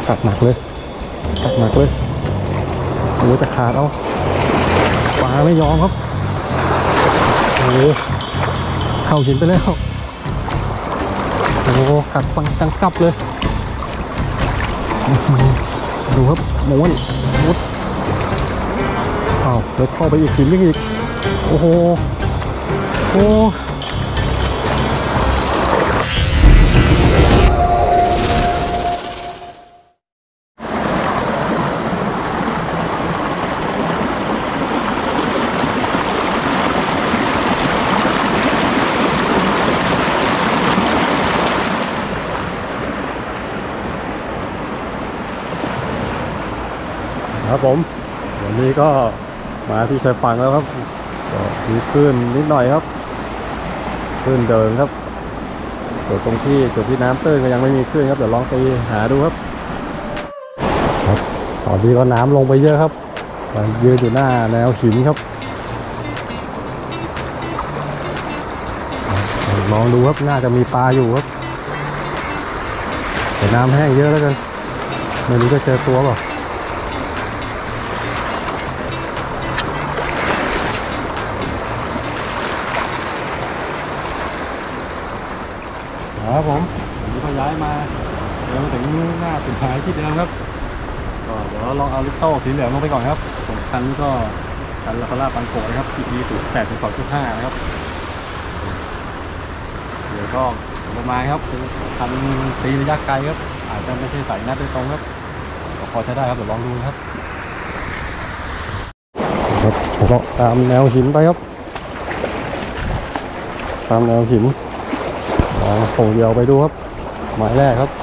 กัดหนักเลยกัดหนักเลยโอ้จะขาดเอาปลาไม่ยอมครับโอ้เข้าหินไปแล้วโอ้กัดฟังจังกับเลยดูครับม้วนมุดอ้าวเลยเข้าไปอีกหินอีกโอ้โหโอ้ครับผมวันนี้ก็มาที่ชายฝั่งแล้วครับก็มีคลื่นนิดหน่อยครับคลื่นเดินครับจุดที่น้ำตื้นก็ยังไม่มีคลื่นครับเดี๋ยวลองไปหาดูครับตอนนี้ก็น้ำลงไปเยอะครับยืนอยู่หน้าแนวหินครับลองดูครับน่าจะมีปลาอยู่ครับแต่น้ำแห้งเยอะแล้วกันไม่รู้จะเจอตัวเปล่าครับผมวันนี้ก็ย้ายมาเดินถึงหน้าสุดท้ายที่เดิมครับก็เดี๋ยวลองเอาลิโต้สีเหลืองลงไปก่อนครับผมคันก็คันลาคาร่าปังโกะนะครับ PP 0.8 ถึง 2.5 นะครับเดี๋ยวก็ประมาณครับคันตีระยะไกลครับอาจจะไม่ใช่สายนัดโดยตรงครับพอใช้ได้ครับเดี๋ยวลองดูครับผมก็ตามแนวหินไปครับตามแนวหินลองโผล่เดียวไปดูครับหมายแรกครับ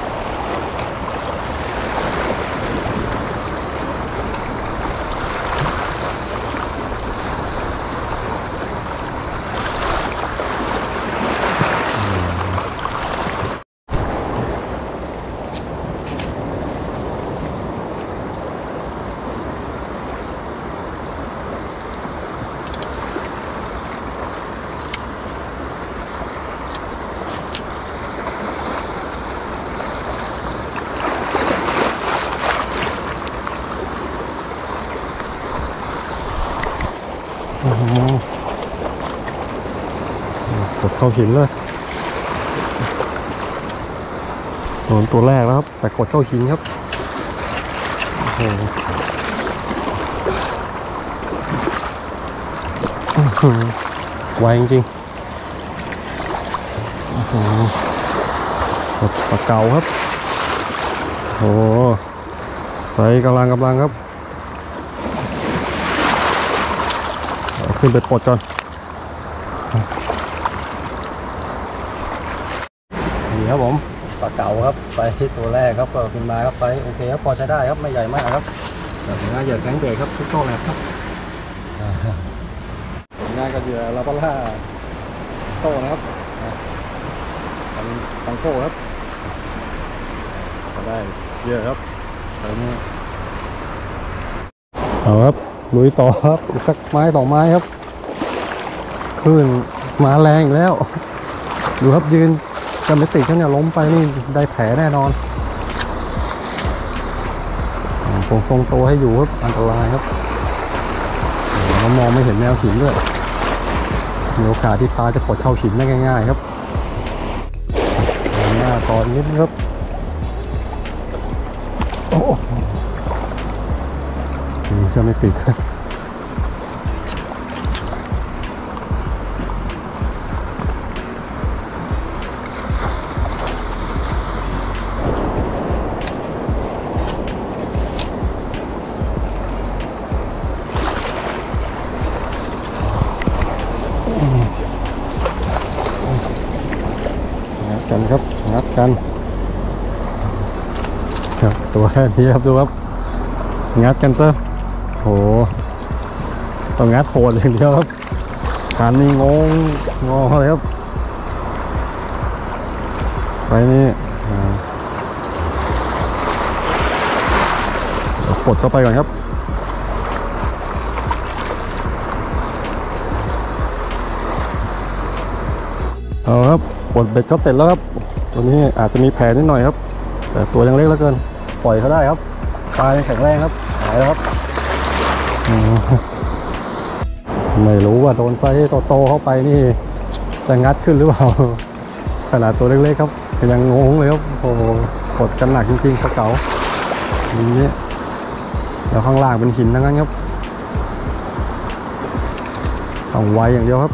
กดเข้าหินเลยโดนตัวแรกแล้วครับแต่กดเข้าหินครับโอ้โหไวจริงๆปลาเก๋าครับโอ้ใส่กำลังครับขึ้นไปปลดก่อนนี่ครับผมปลาเก๋าครับไปที่ตัวแรกครับก็ขึ้นมาครับไปโอเคครับพอใช้ได้ครับไม่ใหญ่มากครับแต่ผลงานเหยื่อแข็งเบรกครับทุกโต้แหลกครับผลงานกับเหยื่อลาปาล่าโต้นะครับตังโก้ครับก็ได้เยอะครับตอนนี้เอาครับลุยต่อครับอีกสักไม้ต่อไม้ครับคลื่นมาแรงอีกแล้วดูครับยืนกันไม่ติดเขาเนี่ยล้มไปนี่ได้แผลแน่นอนผมทรงตัวให้อยู่ครับอันตรายครับเรามองไม่เห็นแนวหินด้วยมีโอกาสที่ปลาจะกดเข้าหินได้ง่ายๆครับหน้าตอนนิดครับโอ้จะไม่ติดกันครับงัดกันครับตัวแค่นี้ครับดูครับงัดกันซะโหต้องงัดโหดอย่างเดียวครับการนี้งอเลยครับไฟนี้ปลดเข้าไปก่อนครับเอาครับปลดเบ็ดก็เสร็จแล้วครับตัวนี้อาจจะมีแผลนิดหน่อยครับแต่ตัวยังเล็กเหลือเกินปล่อยเขาได้ครับปลาแข็งแรงครับหายแล้วครับไม่รู้ว่าโดนไซส์โตๆเข้าไปนี่จะงัดขึ้นหรือเปล่าขนาดตัวเล็กๆครับยังงงเลยครับโอ้โหกดกันหนักจริงๆปลาเก๋าอย่างนี้แล้วข้างล่างเป็นหินทั้งนั้นครับต้องไวอย่างเดียวครับ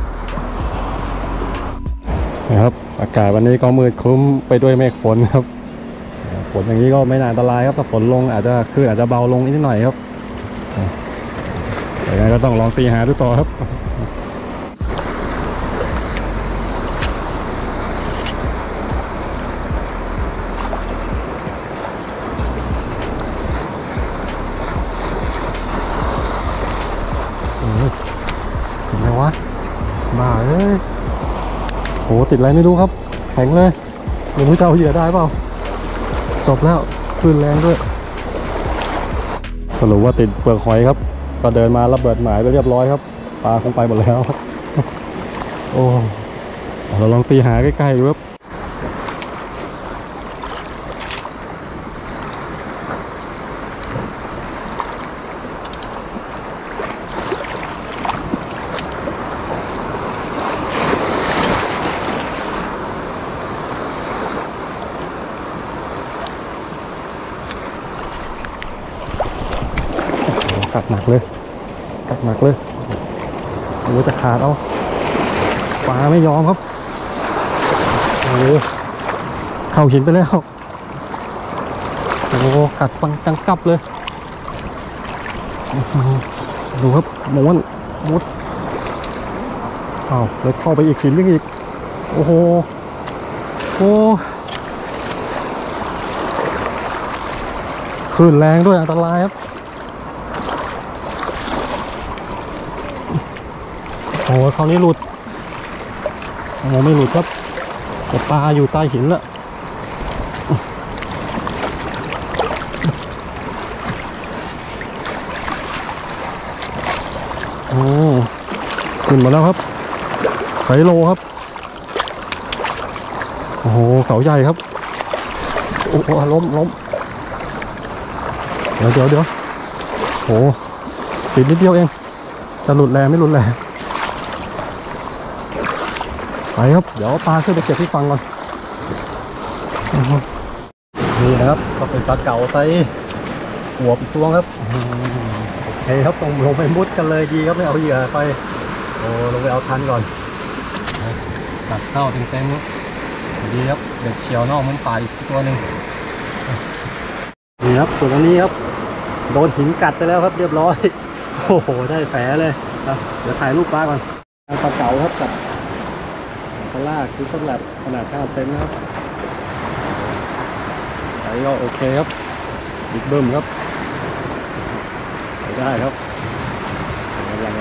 นะครับอากาศวันนี้ก็มืดครึ้มไปด้วยเมฆฝนครับฝนอย่างนี้ก็ไม่น่าอันตรายครับถ้าฝนลงอาจจะเบาลงนิดหน่อยครับแต่ยังไงก็ต้องลองตีหาดูต่อครับเห็นไหมวะบ้าเลยโหติดอะไรไม่รู้ครับแข็งเลยไม่รู้จะเอาเหยื่อได้เปล่าจบแล้วคลื่นแรงด้วยสรุปว่าติดเปลือกหอยครับก็เดินมาระเบิดหมายไปเรียบร้อยครับปลาคงไปหมดแล้วโอ้เราลองตีหาใกล้ๆดูครับกัดหนักเลยโอ้จะขาดเอาปลาไม่ยอมครับโอ้เข้าหินไปแล้วโอ้กัดปังจังกับเลยดูครับม้วนมุดเลยเข้าไปอีกหินนึงอีกโอ้โหคลื่นแรงด้วยอันตรายครับโอ้คราวนี้หลุดโอ้ไม่หลุดครับแต่ปลาอยู่ใต้หินแล้วโอ้ขึ้นมาแล้วครับไซโลครับโอ้โหเขาใหญ่ครับโอ้ล้มเดี๋ยวโอ้ติดนิดเดียวเองจะหลุดแรงไม่หลุดแรงไปครับเดี๋ยวปลาขึ้นไปเก็บที่ฟังก่อนนี่นะครับก็เป็นปลาเก๋าไซส์หัวอีกตัวครับโอเคครับต้องลงไปมุดกันเลยดีครับไม่เอาเหยื่อไปโอ้ลงไปเอาทันก่อนตัดเข้าเต็มๆดีครับเด็กเฉียวนอกมันปลาอีกตัวหนึ่งนี่ครับส่วนอันนี้ครับโดนหินกัดไปแล้วครับเรียบร้อยโอ้โหได้แผลเลยเดี๋ยวถ่ายรูปปลาก่อนปลาเก๋าครับกับปลาลากคือสำหรับขนาด5 เซนนะครับใช้ก็โอเคครับบิ๊กเบิ้มครับได้ครับกำลัง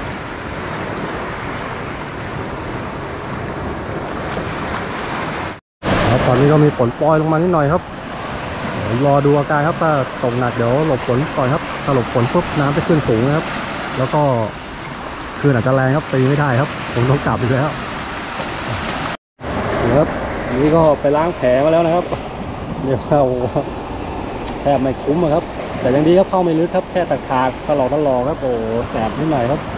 ครับตอนนี้ก็มีฝนปล่อยลงมานิดหน่อยครับรอดูอาการครับถ้าตกหนักเดี๋ยวหลบฝนก่อนครับถ้าหลบฝนปุ๊บน้ำจะขึ้นสูงนะครับแล้วก็คลื่นอาจจะแรงครับตีไม่ได้ครับผมต้องกลับอีกแล้วครับนี่ก็ไปล้างแผลมาแล้วนะครับเดี๋ยวเข้าแทบไม่คุ้มครับแต่ยังดีครับเข้าไม่ลึกครับแค่ขาดถลอกครับโอ้แสบนิดหน่อยครับ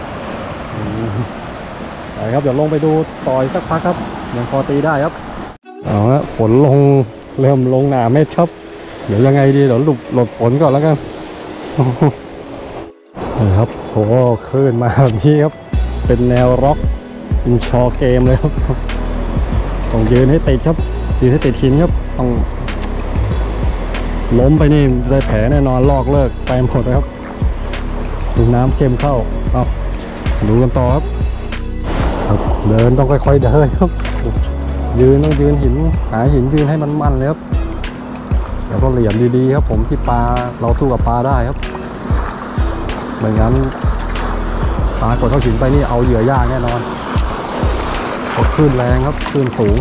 ไปครับเดี๋ยวลงไปดูต่อยสักพักครับยังพอตีได้ครับเอาละฝนเริ่มลงหนาเม็ดครับเดี๋ยวยังไงดีเดี๋ยวหลบฝนก่อนแล้วกันนี่ครับโอ้คลื่นมาแบบนี้ครับเป็นแนวร็อกอินชอเกมเลยครับต้องยืนให้ติดครับยืนให้ติดหินครับต้องล้มไปนี่ได้แผลแน่นอนลอกเลิกไปหมดนะครับน้ำเค็มเข้าดูกันต่อครับเดินต้องค่อยๆเดินครับต้องยืนหินหาหินยืนให้มันเลยครับแล้วก็เหลี่ยมดีๆครับผมที่ปลาเราสู้กับปลาได้ครับไม่งั้นปลากดเข้าหินไปนี่เอาเหยื่อยากแน่นอนกดคลื่นแรงครับคลื่นสูง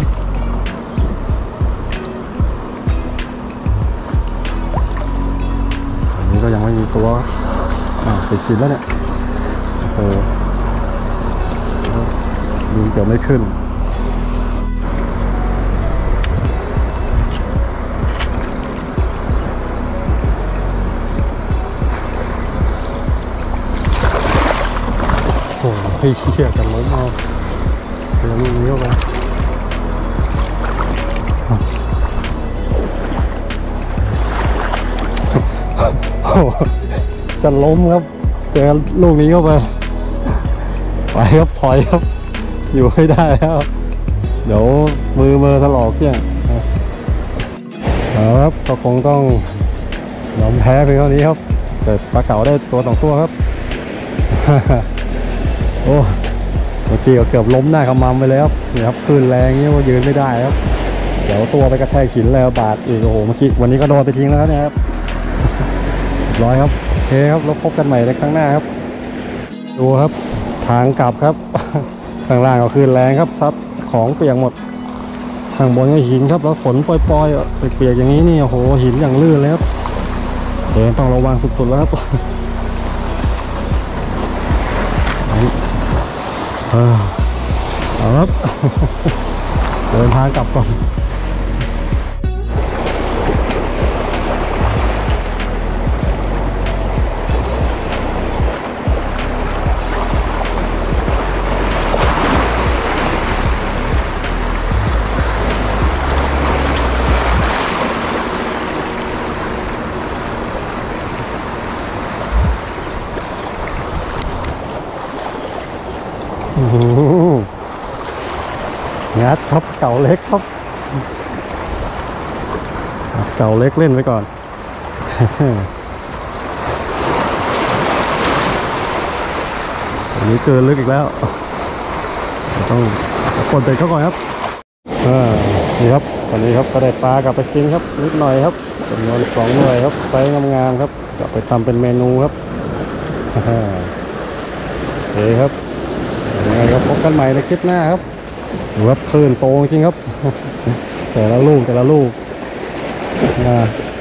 อันนี้ก็ยังไม่มีตัวติดหินแล้วเนี่ยยิงเกือบไม่ขึ้นเฮียจะล้มเอาเดี๋ยวลูกนี้เข้าไปโอ้จะล้มครับเจอลูกนี้เข้าไปไปครับถอยครับอยู่ไม่ได้แล้วเดี๋ยวมือถลอกเนี่ยครับก็คงต้องยอมแพ้ไปเท่านี้ครับแต่ปลาเก๋าได้ตัว2ตัวครับโอ้เมื่อกี้ก็เกือบล้มหน้าขมำไปแล้วนี่ครับคลื่นแรงเงี้ยว่ายืนไม่ได้ครับเดี๋ยวตัวไปกระแทกหินแล้วบาดอีกโอ้โหเมื่อกี้วันนี้ก็โดนไปทิ้งแล้วเนี่ยครับร้อยครับโอเคครับแล้วพบกันใหม่ในครั้งหน้าครับดูครับทางกลับครับ ข้างล่างก็คลื่นแรงครับซัดของเปียกหมดข้างบนก็หินครับแล้วฝนปล่อยๆเปียกๆอย่างนี้นี่โอ้โหหินอย่างลื่นเลยครับเดินต้องระวังสุดๆแล้วครับเอาครับ เดินทางกลับก่อนงัดครับเก่าเล็กครับเก่าเล็กเล่นไว้ก่อน อันนี้เกินลึกอีกแล้วต้องกดเบ็ดเข้าก่อนครับนี่ครับตอนนี้ครับก็ได้ปลากลับไปกินครับนิดหน่อยครับจำนวน2 หน่วยครับไซส์งามๆครับจะไปทำเป็นเมนูครับโอเคครับยังไงครับพบกันใหม่ในคลิปหน้าครับดูครับคลื่นโตจริงครับ แต่ละลูก